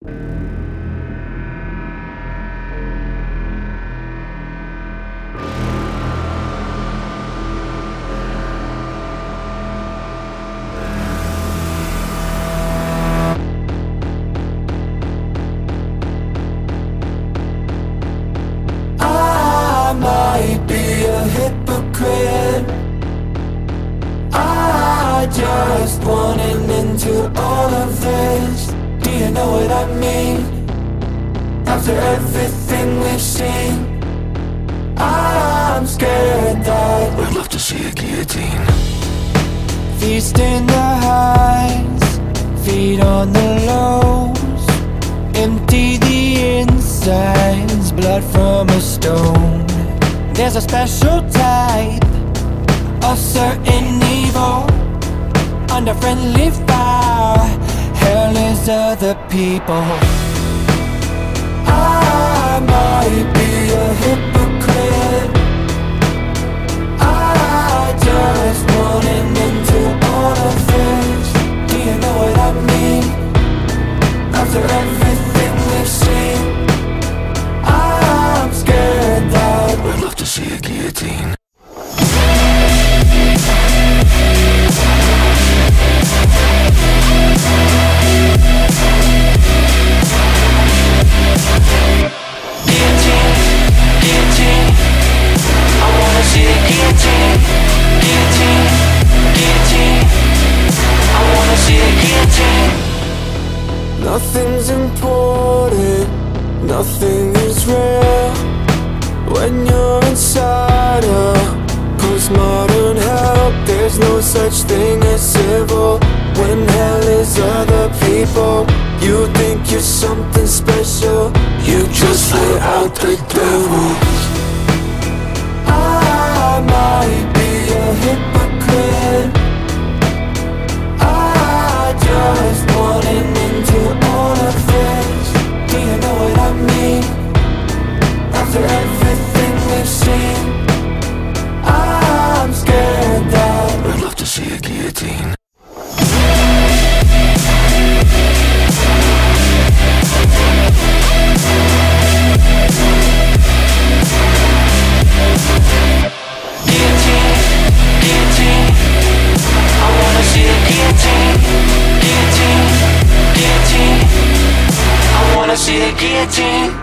I might be a hypocrite. I just want an end to all of this. Do you know what I mean? After everything we've seen, I'm scared that I'd love to see a guillotine. feast in the highs, feed on the lows, empty the insides, blood from a stone. There's a special type of certain evil under friendly fire. Hell is other people. I might be a hypocrite. I just want an end to all of this. Do you know what I mean? After everything we've seen, I'm scared that I'd love to see a guillotine. nothing's important, nothing is real when you're inside a postmodern hell. There's no such thing as civil when hell is other people. You think you're something special, you just lay out the devil. I might be a hypocrite. I just want an end to all of this. Do you know what I mean? After everything we've seen, I'm scared that I'd love to see a guillotine. see a guillotine.